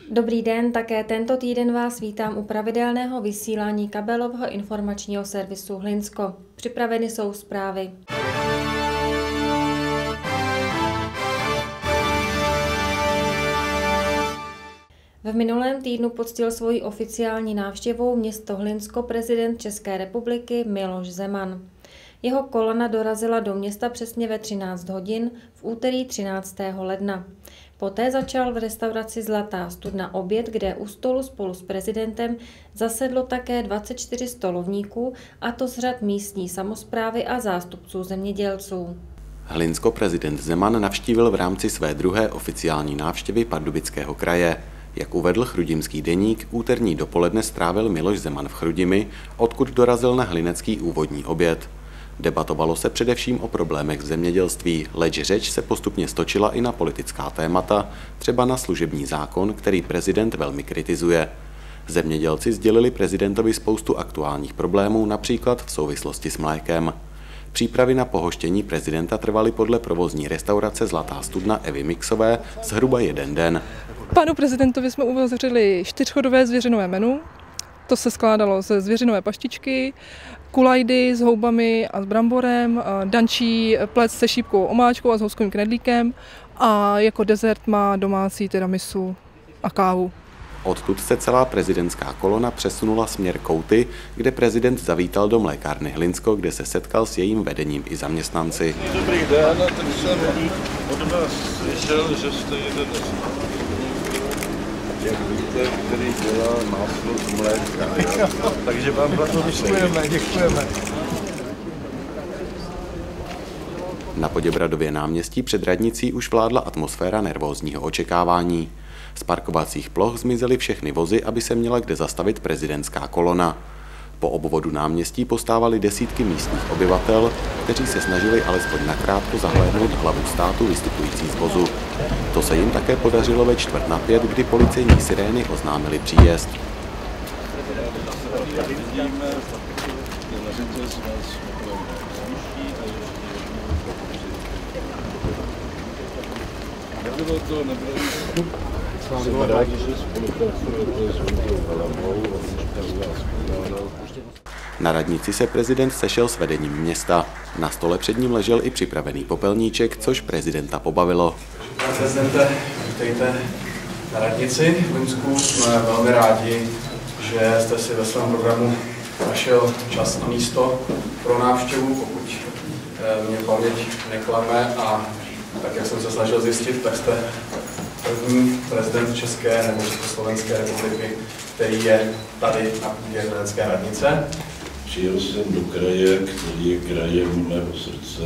Dobrý den, také tento týden vás vítám u pravidelného vysílání kabelového informačního servisu Hlinsko. Připraveny jsou zprávy. V minulém týdnu poctil svoji oficiální návštěvou město Hlinsko prezident České republiky Miloš Zeman. Jeho kolona dorazila do města přesně ve 13 hodin v úterý 13. ledna. Poté začal v restauraci Zlatá studna oběd, kde u stolu spolu s prezidentem zasedlo také 24 stolovníků, a to z řad místní samosprávy a zástupců zemědělců. Hlinsko prezident Zeman navštívil v rámci své druhé oficiální návštěvy Pardubického kraje. Jak uvedl Chrudimský deník, úterní dopoledne strávil Miloš Zeman v Chrudimi, odkud dorazil na hlinecký úvodní oběd. Debatovalo se především o problémech v zemědělství, leč řeč se postupně stočila i na politická témata, třeba na služební zákon, který prezident velmi kritizuje. Zemědělci sdělili prezidentovi spoustu aktuálních problémů, například v souvislosti s mlékem. Přípravy na pohoštění prezidenta trvaly podle provozní restaurace Zlatá studna Evy Mixové zhruba jeden den. Panu prezidentovi jsme uvařili 4chodové zvěřinové menu. To se skládalo ze zvěřinové paštičky, kulajdy s houbami a s bramborem, dančí plec se šípkovou omáčkou a s houskovým knedlíkem a jako dezert má domácí tiramisu a kávu. Odtud se celá prezidentská kolona přesunula směr Kouty, kde prezident zavítal do mlékárny Hlinsko, kde se setkal s jejím vedením i zaměstnanci. Dobrý den, tak jsem od vás slyšel, že jste jeden jak víte, který dělá máslo z mléka. Takže vám za to děkujeme. Na Poděbradově náměstí před radnicí už vládla atmosféra nervózního očekávání. Z parkovacích ploch zmizely všechny vozy, aby se měla kde zastavit prezidentská kolona. Po obvodu náměstí postávaly desítky místních obyvatel, kteří se snažili alespoň nakrátko zahlédnout hlavu státu vystupující z vozu. To se jim také podařilo ve 4:45, kdy policejní sirény oznámily příjezd. Na radnici se prezident sešel s vedením města. Na stole před ním ležel i připravený popelníček, což prezidenta pobavilo. Pane prezidente, vítejte na radnici v Hlinsku. Jsme velmi rádi, že jste si ve svém programu našel čas a místo pro návštěvu, pokud mě paměť neklame, a tak, jak jsem se snažil zjistit, tak jste první prezident České nebo Československé republiky, který je tady na půdě hlinecké radnice. Přijel jsem do kraje, který je krajem mého srdce,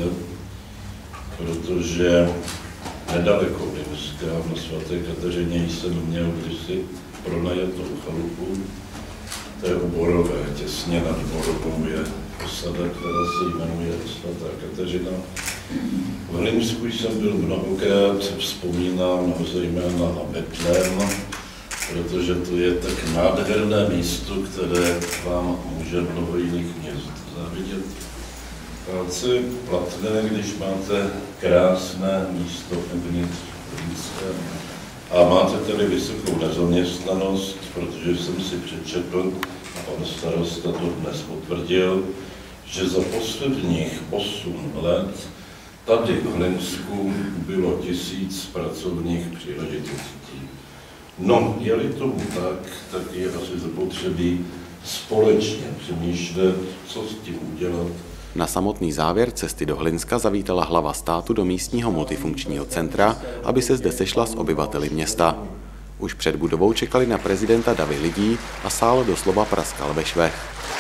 protože nedaleko Hlinska na svaté Kateřině jsem měl kdysi pronajatou chalupu. To je u Borové, těsně nad Borovou je osada, která se jmenuje svatá Kateřina. V Hlinsku jsem byl mnohokrát, vzpomínám zejména na Betlém, protože to je tak nádherné místo, které vám může mnoho jiných měst závidět. Palce platné, když máte krásné místo uvnitř Hlinska a máte tady vysokou nezaměstnanost, protože jsem si přečetl, a pan starosta to dnes potvrdil, že za posledních 8 let tady v Hlinsku bylo 1000 pracovních příležitostí. No, je-li tomu tak je asi zapotřebí společně přemýšlet, co s tím udělat. Na samotný závěr cesty do Hlinska zavítala hlava státu do místního multifunkčního centra, aby se zde sešla s obyvateli města. Už před budovou čekali na prezidenta davy lidí a sál doslova praskal ve švech.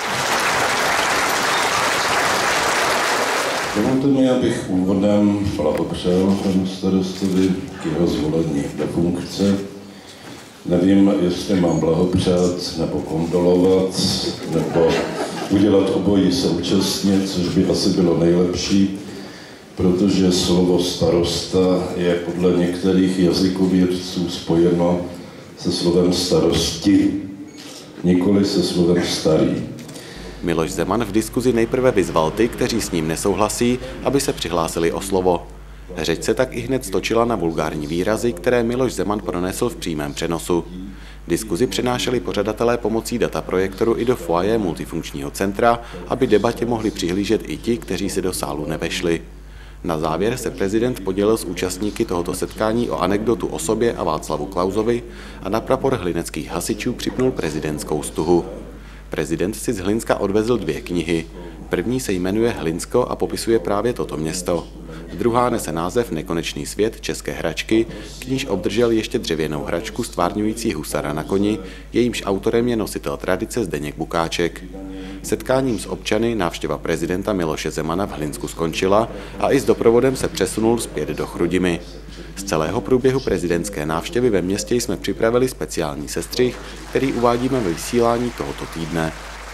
Dovolte mi, abych úvodem blahopřál panu starostovi k jeho zvolení do funkce. Nevím, jestli mám blahopřát nebo kondolovat, nebo udělat obojí současně, což by asi bylo nejlepší, protože slovo starosta je podle některých jazykovědců spojeno se slovem starosti, nikoli se slovem starý. Miloš Zeman v diskuzi nejprve vyzval ty, kteří s ním nesouhlasí, aby se přihlásili o slovo. Řeč se tak i hned stočila na vulgární výrazy, které Miloš Zeman pronesl v přímém přenosu. Diskuzi přenášeli pořadatelé pomocí dataprojektoru i do foyer multifunkčního centra, aby debatě mohli přihlížet i ti, kteří se do sálu nevešli. Na závěr se prezident podělil s účastníky tohoto setkání o anekdotu o sobě a Václavu Klausovi a na prapor hlineckých hasičů připnul prezidentskou stuhu. Prezident si z Hlinska odvezl 2 knihy. První se jmenuje Hlinsko a popisuje právě toto město. Druhá nese název Nekonečný svět české hračky, k níž obdržel ještě dřevěnou hračku stvárňující husara na koni, jejímž autorem je nositel tradice Zdeněk Bukáček. Setkáním s občany návštěva prezidenta Miloše Zemana v Hlinsku skončila a i s doprovodem se přesunul zpět do Chrudimi. Z celého průběhu prezidentské návštěvy ve městě jsme připravili speciální sestřih, který uvádíme ve vysílání tohoto týdne.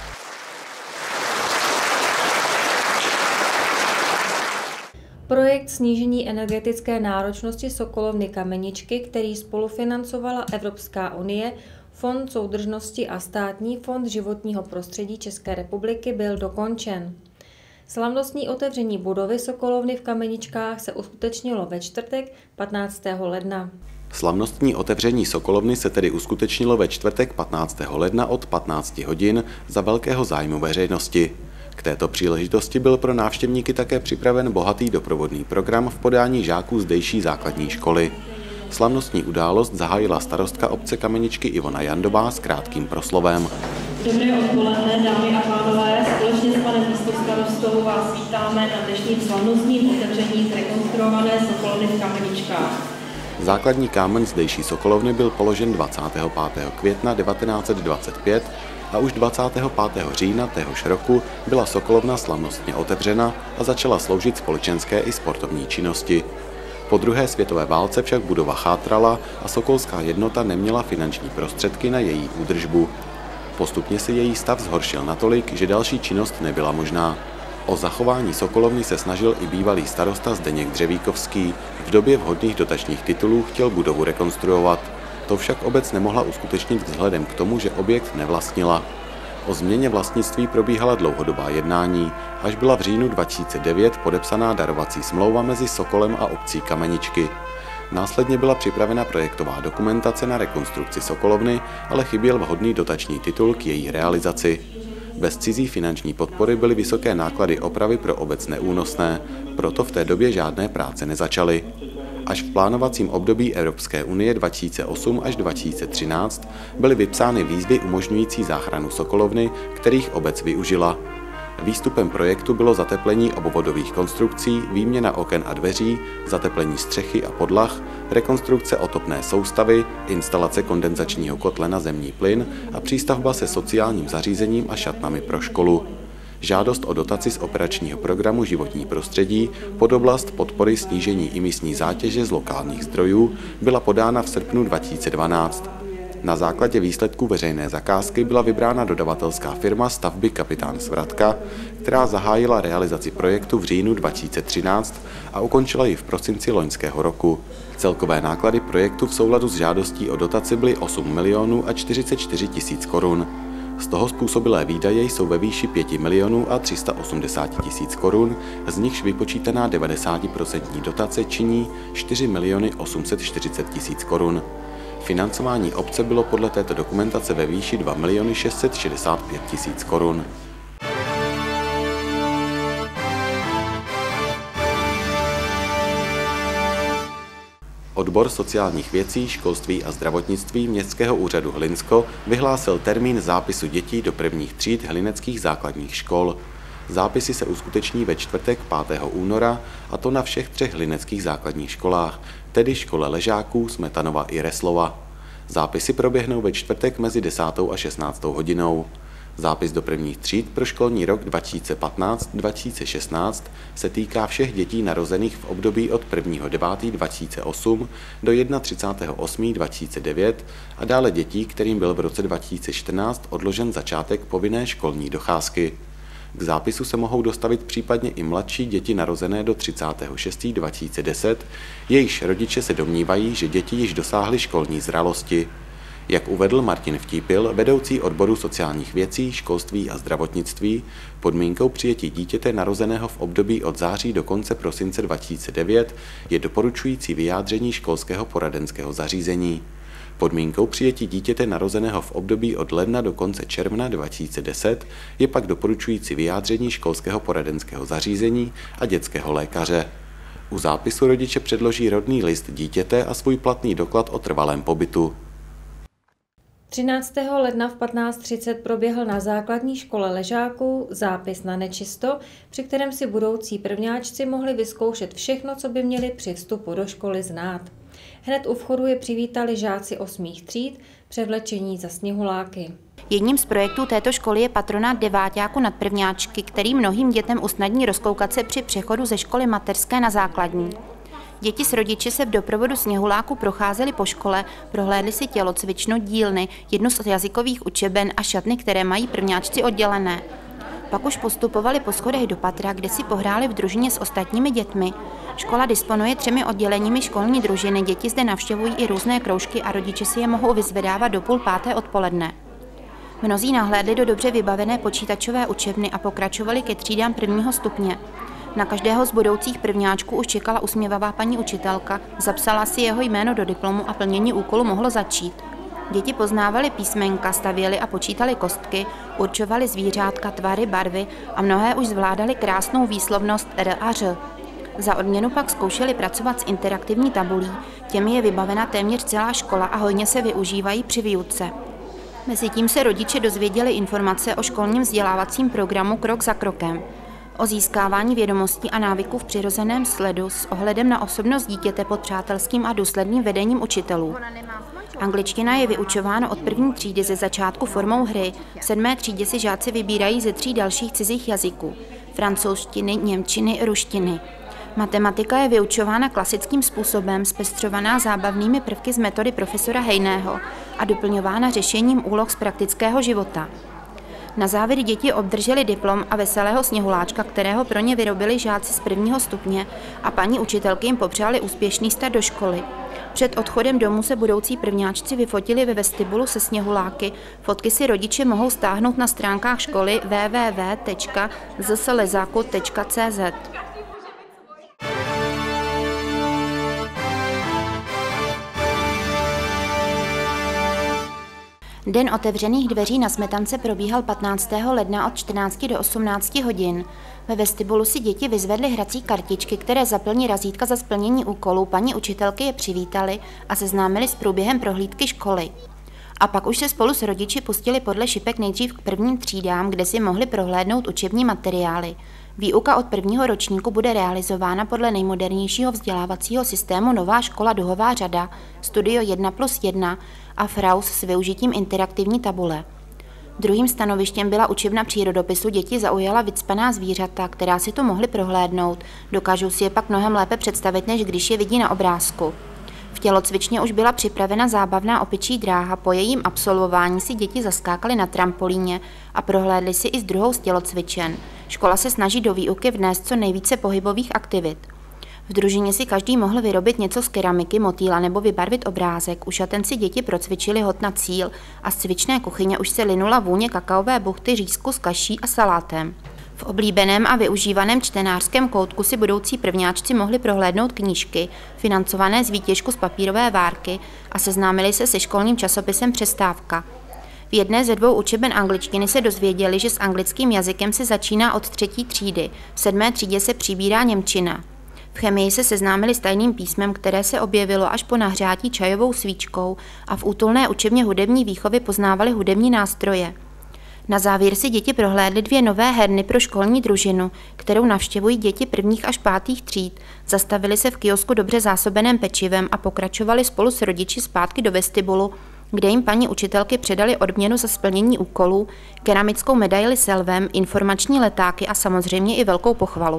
Projekt snížení energetické náročnosti sokolovny Kameničky, který spolufinancovala Evropská unie, Fond soudržnosti a Státní fond životního prostředí České republiky, byl dokončen. Slavnostní otevření budovy sokolovny v Kameničkách se uskutečnilo ve čtvrtek 15. ledna. Slavnostní otevření sokolovny se tedy uskutečnilo ve čtvrtek 15. ledna od 15 hodin za velkého zájmu veřejnosti. K této příležitosti byl pro návštěvníky také připraven bohatý doprovodný program v podání žáků zdejší základní školy. Slavnostní událost zahájila starostka obce Kameničky Ivona Jandová s krátkým proslovem. Dobré odpoledne, dámy a pánové, společně s panem místostarostou vás vítáme na dnešním slavnostním otevření zrekonstruované sokolovny v Kameničkách. Základní kámen zdejší sokolovny byl položen 25. května 1925 a už 25. října téhož roku byla sokolovna slavnostně otevřena a začala sloužit společenské i sportovní činnosti. Po druhé světové válce však budova chátrala a sokolská jednota neměla finanční prostředky na její údržbu. Postupně se její stav zhoršil natolik, že další činnost nebyla možná. O zachování sokolovny se snažil i bývalý starosta Zdeněk Dřevíkovský. V době vhodných dotačních titulů chtěl budovu rekonstruovat. To však obec nemohla uskutečnit vzhledem k tomu, že objekt nevlastnila. O změně vlastnictví probíhala dlouhodobá jednání, až byla v říjnu 2009 podepsaná darovací smlouva mezi Sokolem a obcí Kameničky. Následně byla připravena projektová dokumentace na rekonstrukci sokolovny, ale chyběl vhodný dotační titul k její realizaci. Bez cizí finanční podpory byly vysoké náklady opravy pro obec neúnosné, proto v té době žádné práce nezačaly. Až v plánovacím období Evropské unie 2008 až 2013 byly vypsány výzvy umožňující záchranu sokolovny, kterých obec využila. Výstupem projektu bylo zateplení obvodových konstrukcí, výměna oken a dveří, zateplení střechy a podlah, rekonstrukce otopné soustavy, instalace kondenzačního kotle na zemní plyn a přístavba se sociálním zařízením a šatnami pro školu. Žádost o dotaci z operačního programu Životní prostředí pod oblast podpory snížení imisní zátěže z lokálních zdrojů byla podána v srpnu 2012. Na základě výsledků veřejné zakázky byla vybrána dodavatelská firma stavby Kapitán Svratka, která zahájila realizaci projektu v říjnu 2013 a ukončila ji v prosinci loňského roku. Celkové náklady projektu v souladu s žádostí o dotaci byly 8 milionů a 44 tisíc korun. Z toho způsobilé výdaje jsou ve výši 5 milionů a 380 tisíc korun, z nichž vypočítaná 90% dotace činí 4 miliony 840 tisíc korun. Financování obce bylo podle této dokumentace ve výši 2 miliony 665 tisíc korun. Odbor sociálních věcí, školství a zdravotnictví Městského úřadu Hlinsko vyhlásil termín zápisu dětí do prvních tříd hlineckých základních škol. Zápisy se uskuteční ve čtvrtek 5. února, a to na všech 3 hlineckých základních školách, tedy škole Ležáků, Smetanova i Reslova. Zápisy proběhnou ve čtvrtek mezi 10. a 16. hodinou. Zápis do prvních tříd pro školní rok 2015-2016 se týká všech dětí narozených v období od 1.9.2008 do 31.8.2009 a dále dětí, kterým byl v roce 2014 odložen začátek povinné školní docházky. K zápisu se mohou dostavit případně i mladší děti narozené do 30.6.2010, jejichž rodiče se domnívají, že děti již dosáhly školní zralosti. Jak uvedl Martin Vtípil, vedoucí odboru sociálních věcí, školství a zdravotnictví, podmínkou přijetí dítěte narozeného v období od září do konce prosince 2009 je doporučující vyjádření školského poradenského zařízení. Podmínkou přijetí dítěte narozeného v období od ledna do konce června 2010 je pak doporučující vyjádření školského poradenského zařízení a dětského lékaře. U zápisu rodiče předloží rodný list dítěte a svůj platný doklad o trvalém pobytu. 13. ledna v 15:30 proběhl na základní škole Ležáků zápis na nečisto, při kterém si budoucí prvňáčci mohli vyzkoušet všechno, co by měli při vstupu do školy znát. Hned u vchodu je přivítali žáci 8. tříd, převlečení za sněhuláky. Jedním z projektů této školy je patronát deváťáku nad prvňáčky, který mnohým dětem usnadní rozkoukat se při přechodu ze školy mateřské na základní. Děti s rodiči se v doprovodu sněhuláku procházely po škole, prohlédli si tělocvičnu, dílny, jednu z jazykových učeben a šatny, které mají prvňáčci oddělené. Pak už postupovali po schodech do patra, kde si pohráli v družině s ostatními dětmi. Škola disponuje 3 odděleními školní družiny, děti zde navštěvují i různé kroužky a rodiče si je mohou vyzvedávat do 4:30 odpoledne. Mnozí nahlédli do dobře vybavené počítačové učebny a pokračovali ke třídám 1. stupně. Na každého z budoucích prvňáčků už čekala usměvavá paní učitelka, zapsala si jeho jméno do diplomu a plnění úkolu mohlo začít. Děti poznávaly písmenka, stavěly a počítali kostky, určovali zvířátka, tvary, barvy a mnohé už zvládali krásnou výslovnost R a Ř. Za odměnu pak zkoušeli pracovat s interaktivní tabulí, těmi je vybavena téměř celá škola a hojně se využívají při výuce. Mezitím se rodiče dozvěděli informace o školním vzdělávacím programu krok za krokem, o získávání vědomostí a návyků v přirozeném sledu s ohledem na osobnost dítěte pod přátelským a důsledným vedením učitelů. Angličtina je vyučována od 1. třídy ze začátku formou hry. V 7. třídě si žáci vybírají ze 3 dalších cizích jazyků: francouzštiny, němčiny, ruštiny. Matematika je vyučována klasickým způsobem, zpestřovaná zábavnými prvky z metody profesora Hejného a doplňována řešením úloh z praktického života. Na závěr děti obdrželi diplom a veselého sněhuláčka, kterého pro ně vyrobili žáci z 1. stupně a paní učitelky jim popřáli úspěšný start do školy. Před odchodem domů se budoucí prvňáčci vyfotili ve vestibulu se sněhuláky. Fotky si rodiče mohou stáhnout na stránkách školy www.zslezaku.cz. Den otevřených dveří na Smetance probíhal 15. ledna od 14 do 18 hodin. Ve vestibulu si děti vyzvedly hrací kartičky, které zaplní razítka za splnění úkolů, paní učitelky je přivítali a seznámili s průběhem prohlídky školy. A pak už se spolu s rodiči pustili podle šipek nejdřív k 1. třídám, kde si mohli prohlédnout učební materiály. Výuka od 1. ročníku bude realizována podle nejmodernějšího vzdělávacího systému Nová škola Duhová řada, Studio 1+1 a Fraus s využitím interaktivní tabule. Druhým stanovištěm byla učebna přírodopisu, děti zaujala vycpaná zvířata, která si to mohly prohlédnout. Dokážou si je pak mnohem lépe představit, než když je vidí na obrázku. V tělocvičně už byla připravena zábavná opičí dráha, po jejím absolvování si děti zaskákaly na trampolíně a prohlédli si i z druhou z tělocvičen. Škola se snaží do výuky vnést co nejvíce pohybových aktivit. V družině si každý mohl vyrobit něco z keramiky, motýla nebo vybarvit obrázek. U šaten si děti procvičili hod na cíl a z cvičné kuchyně už se linula vůně kakaové buchty, řízku s kaší a salátem. V oblíbeném a využívaném čtenářském koutku si budoucí prvňáčci mohli prohlédnout knížky, financované z výtěžku z papírové várky a seznámili se se školním časopisem Přestávka. V jedné ze 2 učeben angličtiny se dozvěděli, že s anglickým jazykem se začíná od 3. třídy, v 7. třídě se přibírá němčina. V chemii se seznámili s tajným písmem, které se objevilo až po nahřátí čajovou svíčkou a v útulné učebně hudební výchovy poznávali hudební nástroje. Na závěr si děti prohlédly 2 nové herny pro školní družinu, kterou navštěvují děti 1. až 5. tříd, zastavili se v kiosku dobře zásobeném pečivem a pokračovali spolu s rodiči zpátky do vestibulu, kde jim paní učitelky předali odměnu za splnění úkolů, keramickou medaili s lvem, informační letáky a samozřejmě i velkou pochvalu.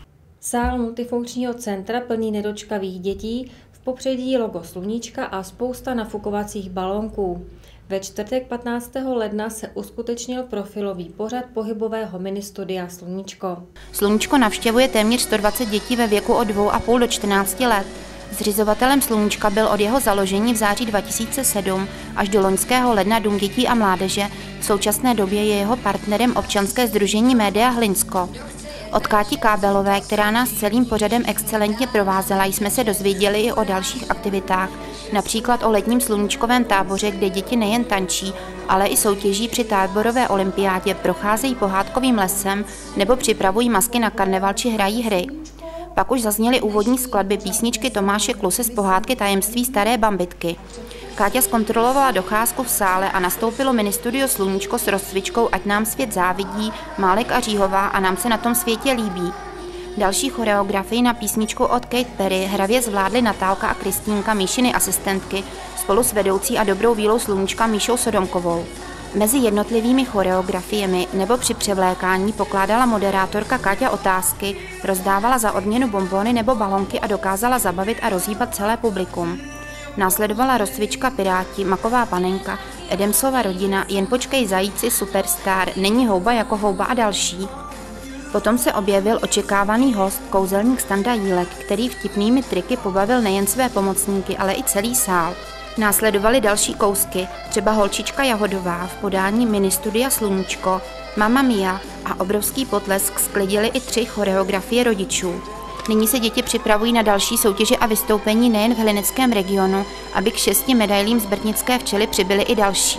Sál multifunkčního centra plný nedočkavých dětí, v popředí logo sluníčka a spousta nafukovacích balónků. Ve čtvrtek 15. ledna se uskutečnil profilový pořad pohybového ministudia Sluníčko. Sluníčko navštěvuje téměř 120 dětí ve věku od 2,5 do 14 let. Zřizovatelem Sluníčka byl od jeho založení v září 2007 až do loňského ledna Dům dětí a mládeže, v současné době je jeho partnerem občanské sdružení Média Hlinsko. Od Káti Kábelové, která nás celým pořadem excelentně provázela, jsme se dozvěděli i o dalších aktivitách, například o letním sluníčkovém táboře, kde děti nejen tančí, ale i soutěží při táborové olympiádě, procházejí pohádkovým lesem nebo připravují masky na karneval či hrají hry. Pak už zazněly úvodní skladby písničky Tomáše Klusy z pohádky Tajemství staré bambitky. Káťa zkontrolovala docházku v sále a nastoupilo ministudio Sluníčko s rozcvičkou Ať nám svět závidí, Málek a Říhová a Nám se na tom světě líbí. Další choreografii na písničku od Kate Perry hravě zvládly Natálka a Kristýnka, Míšiny asistentky, spolu s vedoucí a dobrou vílou Sluníčka Míšou Sodomkovou. Mezi jednotlivými choreografiemi nebo při převlékání pokládala moderátorka Káťa otázky, rozdávala za odměnu bonbony nebo balonky a dokázala zabavit a rozhýbat celé publikum. Následovala rozcvička Piráti, Maková panenka, Edemsova rodina, Jen počkej zajíci, Superstar, Není houba jako houba a další. Potom se objevil očekávaný host, kouzelník Standa Jílek, který vtipnými triky pobavil nejen své pomocníky, ale i celý sál. Následovaly další kousky, třeba Holčička Jahodová v podání Ministudia Sluníčko, Mamma Mia a obrovský potlesk sklidily i 3 choreografie rodičů. Nyní se děti připravují na další soutěže a vystoupení nejen v hlineckém regionu, aby k 6 medailím z Brtnické včely přibyly i další.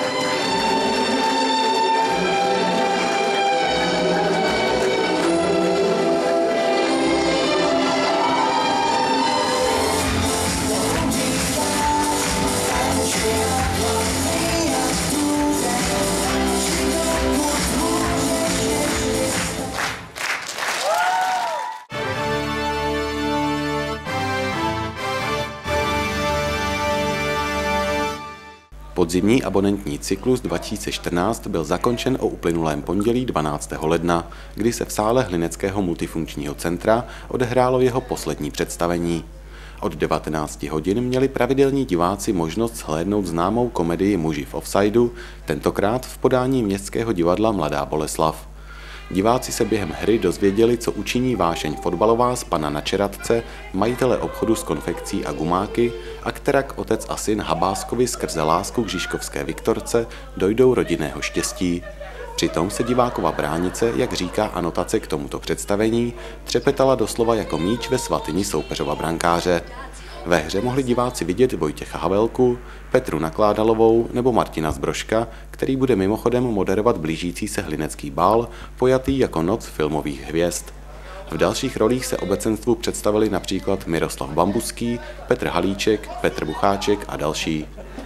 Podzimní abonentní cyklus 2014 byl zakončen o uplynulém pondělí 12. ledna, kdy se v sále Hlineckého multifunkčního centra odehrálo jeho poslední představení. Od 19 hodin měli pravidelní diváci možnost shlédnout známou komedii Muži v offsideu, tentokrát v podání Městského divadla Mladá Boleslav. Diváci se během hry dozvěděli, co učiní vášeň fotbalová z pana Načeradce, majitele obchodu s konfekcí a gumáky, a kterak otec a syn Habáskovi skrze lásku k žižkovské Viktorce dojdou rodinného štěstí. Přitom se divákova bránice, jak říká anotace k tomuto představení, třepetala doslova jako míč ve svatyni soupeřova brankáře. Ve hře mohli diváci vidět Vojtěcha Havelku, Petru Nakládalovou nebo Martina Zbroška, který bude mimochodem moderovat blížící se hlinecký bál, pojatý jako Noc filmových hvězd. V dalších rolích se obecenstvu představili například Miroslav Bambuský, Petr Halíček, Petr Bucháček a další.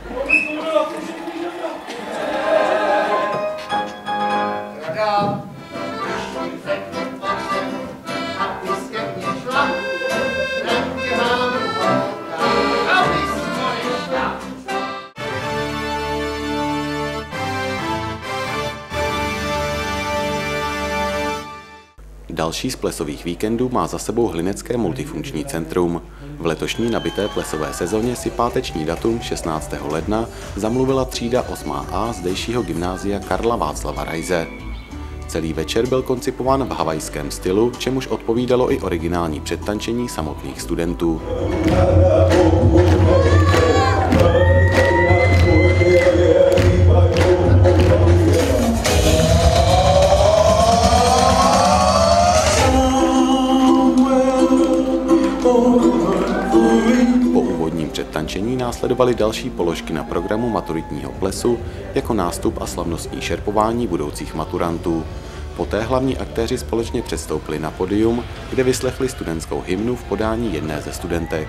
Další z plesových víkendů má za sebou Hlinecké multifunkční centrum. V letošní nabité plesové sezóně si páteční datum 16. ledna zamluvila třída 8A zdejšího gymnázia Karla Václava Rajze. Celý večer byl koncipován v havajském stylu, čemuž odpovídalo i originální předtančení samotných studentů. Po úvodním předtančení následovaly další položky na programu maturitního plesu, jako nástup a slavnostní šerpování budoucích maturantů. Poté hlavní aktéři společně předstoupili na podium, kde vyslechli studentskou hymnu v podání jedné ze studentek.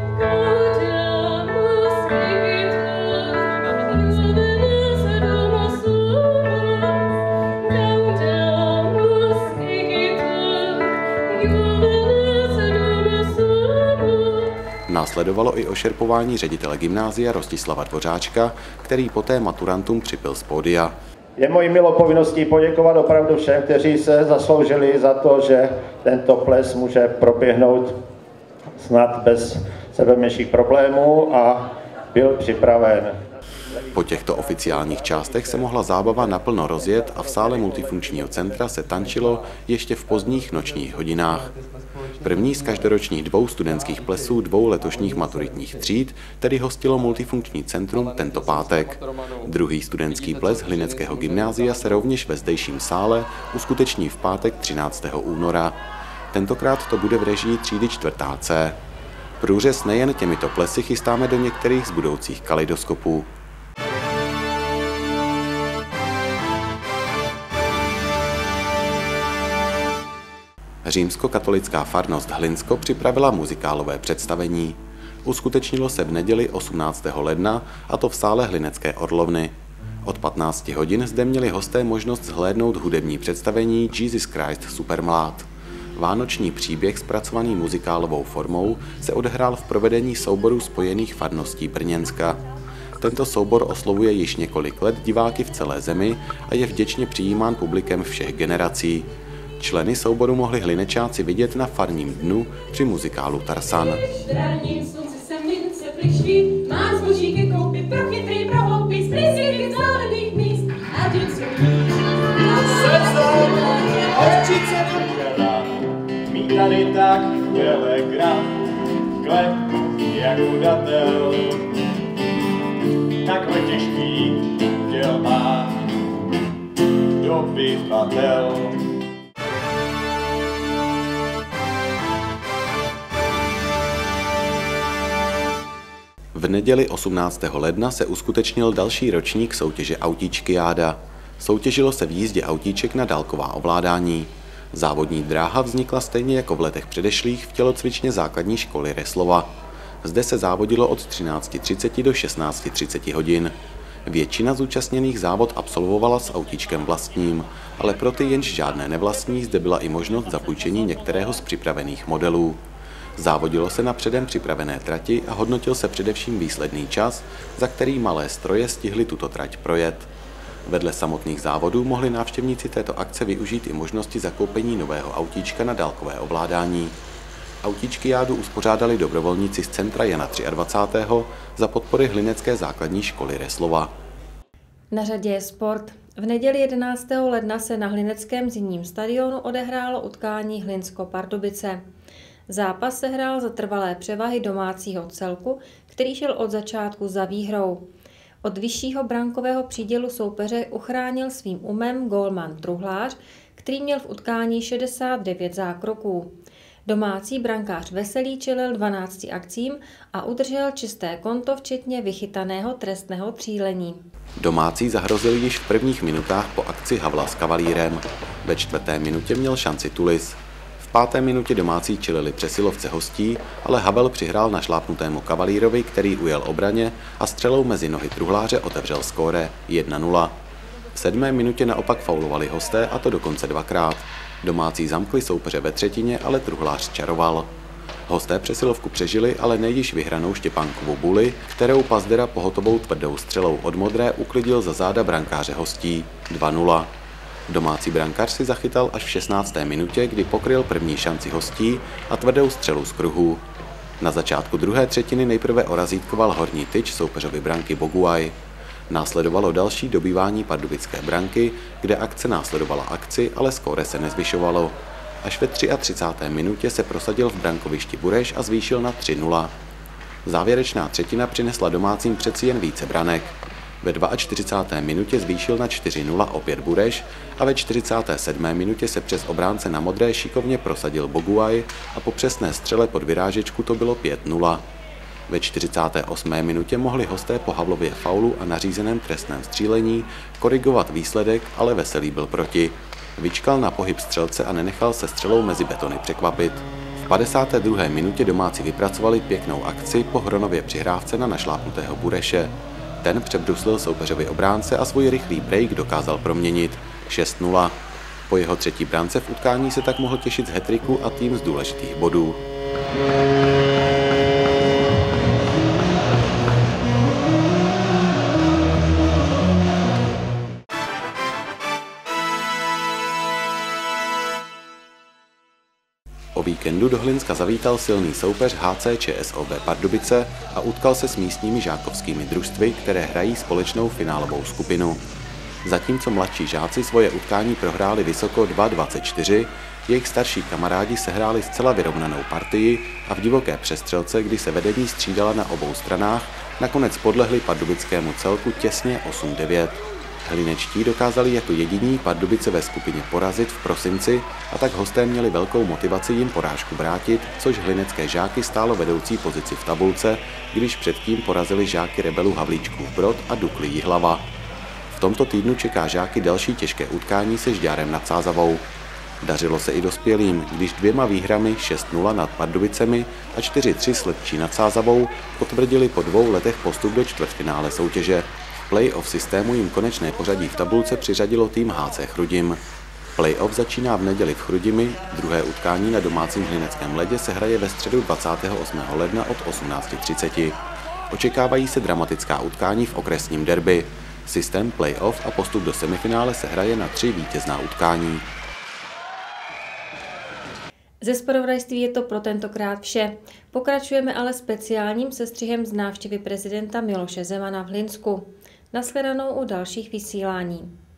Následovalo i ošerpování ředitele gymnázia Rostislava Dvořáčka, který poté maturantům připil z pódia. Je mojí milou povinností poděkovat opravdu všem, kteří se zasloužili za to, že tento ples může proběhnout snad bez sebemenších problémů a byl připraven. Po těchto oficiálních částech se mohla zábava naplno rozjet a v sále multifunkčního centra se tančilo ještě v pozdních nočních hodinách. První z každoročních 2 studentských plesů 2 letošních maturitních tříd tedy hostilo multifunkční centrum tento pátek. Druhý studentský ples Hlineckého gymnázia se rovněž ve zdejším sále uskuteční v pátek 13. února. Tentokrát to bude v režii třídy 4C. Průřez nejen těmito plesy chystáme do některých z budoucích kaleidoskopů. Římskokatolická farnost Hlinsko připravila muzikálové představení. Uskutečnilo se v neděli 18. ledna, a to v sále Hlinecké Orlovny. Od 15 hodin zde měli hosté možnost zhlédnout hudební představení Jesus Christ Supermlád. Vánoční příběh zpracovaný muzikálovou formou se odehrál v provedení souboru Spojených farností Brněnska. Tento soubor oslovuje již několik let diváky v celé zemi a je vděčně přijímán publikem všech generací. Členy souboru mohli Hlinečáci vidět na farním dnu při muzikálu Tarsan. Tady tak telegraf, klep jako datel, takhle těžký děl má dobyvatel. V neděli 18. ledna se uskutečnil další ročník soutěže Autíčkyáda. Soutěžilo se v jízdě autíček na dálková ovládání. Závodní dráha vznikla stejně jako v letech předešlých v tělocvičně základní školy Reslova. Zde se závodilo od 13:30 do 16:30 hodin. Většina zúčastněných závod absolvovala s autíčkem vlastním, ale pro ty, jenž žádné nevlastní, zde byla i možnost zapůjčení některého z připravených modelů. Závodilo se na předem připravené trati a hodnotil se především výsledný čas, za který malé stroje stihly tuto trať projet. Vedle samotných závodů mohli návštěvníci této akce využít i možnosti zakoupení nového autíčka na dálkové ovládání. Autíčkyádu uspořádali dobrovolníci z centra Jana 23. za podpory Hlinecké základní školy Reslova. Na řadě je sport. V neděli 11. ledna se na Hlineckém zimním stadionu odehrálo utkání Hlinsko-Pardubice. Zápas se hrál za trvalé převahy domácího celku, který šel od začátku za výhrou. Od vyššího brankového přídělu soupeře uchránil svým umem gólman Truhlář, který měl v utkání 69 zákroků. Domácí brankář Veselý čelil 12 akcím a udržel čisté konto včetně vychytaného trestného třílení. Domácí zahrozili již v prvních minutách po akci Havla s Kavalírem. Ve 4. minutě měl šanci Tulis. V 5. minutě domácí čelili přesilovce hostí, ale Havel přihrál našlápnutému Kavalírovi, který ujel obraně a střelou mezi nohy Truhláře otevřel skóre 1-0. V 7. minutě naopak faulovali hosté, a to dokonce dvakrát. Domácí zamkli soupeře ve třetině, ale Truhlář čaroval. Hosté přesilovku přežili, ale nejjiž vyhranou Štěpánkovu Buli, kterou Pazdera pohotovou tvrdou střelou od modré uklidil za záda brankáře hostí 2-0. Domácí brankář si zachytal až v 16. minutě, kdy pokryl první šanci hostí a tvrdou střelu z kruhu. Na začátku druhé třetiny nejprve orazítkoval horní tyč soupeřovi branky Boguaj. Následovalo další dobývání pardubické branky, kde akce následovala akci, ale skóre se nezvyšovalo. Až ve 33. minutě se prosadil v brankovišti Bureš a zvýšil na 3-0. Závěrečná třetina přinesla domácím přeci jen více branek. Ve 42. minutě zvýšil na 4-0 opět Bureš a ve 47. minutě se přes obránce na modré šikovně prosadil Boguaj a po přesné střele pod vyrážečku to bylo 5-0. Ve 48. minutě mohli hosté po Havlově faulu a nařízeném trestném střílení korigovat výsledek, ale Veselý byl proti. Vyčkal na pohyb střelce a nenechal se střelou mezi betony překvapit. V 52. minutě domácí vypracovali pěknou akci po Hronově přihrávce na našlápnutého Bureše. Ten přebruslil soupeřovi obránce a svůj rychlý break dokázal proměnit 6-0. Po jeho třetí brance v utkání se tak mohl těšit z hat-tricku a tým z důležitých bodů. O víkendu do Hlinska zavítal silný soupeř HC ČSOB Pardubice a utkal se s místními žákovskými družstvy, které hrají společnou finálovou skupinu. Zatímco mladší žáci svoje utkání prohráli vysoko 2-24, jejich starší kamarádi sehráli zcela vyrovnanou partii a v divoké přestřelce, kdy se vedení střídala na obou stranách, nakonec podlehli pardubickému celku těsně 8-9. Hlinečtí dokázali jako jediní Pardubice ve skupině porazit v prosinci a tak hosté měli velkou motivaci jim porážku vrátit, což hlinecké žáky stálo vedoucí pozici v tabulce, když předtím porazili žáky Rebelu Havlíčkův Brod a Dukly Jihlava. V tomto týdnu čeká žáky další těžké utkání se Žďárem nad Sázavou. Dařilo se i dospělým, když 2 výhrami 6-0 nad Pardubicemi a 4-3 s Letčí nad Sázavou potvrdili po 2 letech postup do čtvrtfinále soutěže. V play-off systému jim konečné pořadí v tabulce přiřadilo tým HC Chrudim. Play-off začíná v neděli v Chrudimi, druhé utkání na domácím hlineckém ledě se hraje ve středu 28. ledna od 18:30. Očekávají se dramatická utkání v okresním derby. Systém play-off a postup do semifinále se hraje na 3 vítězná utkání. Ze zpravodajství je to pro tentokrát vše. Pokračujeme ale speciálním sestřihem z návštěvy prezidenta Miloše Zemana v Hlinsku. Nashledanou u dalších vysílání.